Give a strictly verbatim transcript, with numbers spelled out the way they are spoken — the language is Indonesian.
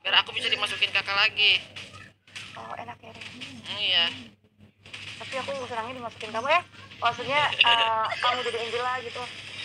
biar aku bisa dimasukin kakak lagi. Oh enak ya. Hmm, iya. Tapi aku senangnya dimasukin kamu ya. Maksudnya uh, kamu jadi Angela gitu.